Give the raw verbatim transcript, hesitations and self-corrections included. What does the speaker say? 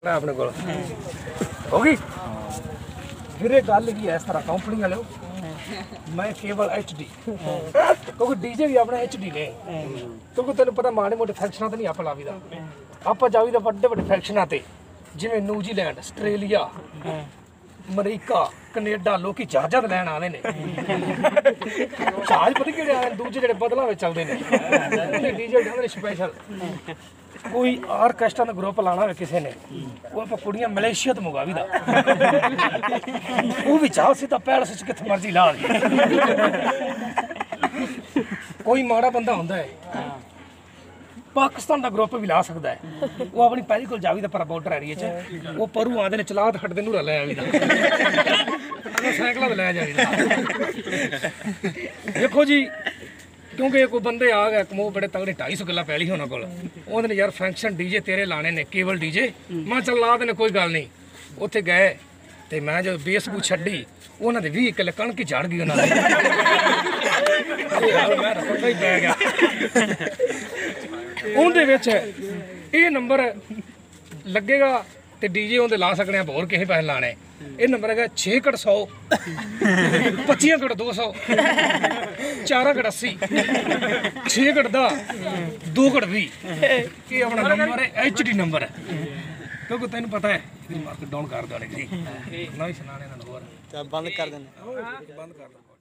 अपने को होगी फिर गल की इस तरह कंपनी वाले मैं केवल एच डी क्योंकि डीजे भी अपना एच डी ने क्योंकि तेन पता माड़े मोटे फैक्शना तो नहीं आप लावीदा आप जावीदा वड्डे वड्डे फैक्शना ते जिवें न्यूजीलैंड आस्ट्रेलिया अमरीका कनेडा लोग जहाजा लैन आते हैं जहाज पता कि दूजे जो बदलों में चलते हैं डीजे ढंग स्पैशल कोई आर्केस्ट्रा का ग्रुप लाना हो किसी ने वो आप कुड़ियां मलेशिया तो मंगा भी वो भी चाह सीधा पैलेस कितने मर्जी ला दी कोई माड़ा बंदा होंदा है पाकिस्तान का ग्रुप भी ला सकता है वो अपनी पहली को जावी पर बॉर्डर एरिया च वो परू आते हैं चला हटते नूरा लै भी साइकिल लै जाए देखो जी क्योंकि कोई बंदे आ गए कमो बड़े तगड़े ढाई सौ किला पैली होना कोल यार फंक्शन डीजे तेरे लाने ने केवल डीजे मैं चल ला देने कोई गल नहीं उत्थे गए तो मैं जो बेसबू छड्डी उन्होंने भी किले कणक ही झड़ गई उन्होंने मैं रखा ही पै गया उनदे विच ये नंबर लगेगा तो डीजे उनके ला सकने आप होर किसी पैसे लाने ये नंबर है छे कट सौ पच्चियां कट दो सौ चार कट अस्सी छे कट दा दो कट भी ये अपना नंबर है एच डी नंबर है क्योंकि तेन पता है मार्केट डाउन कर देने ना ही सुनाने होर बंद कर देने बंद कर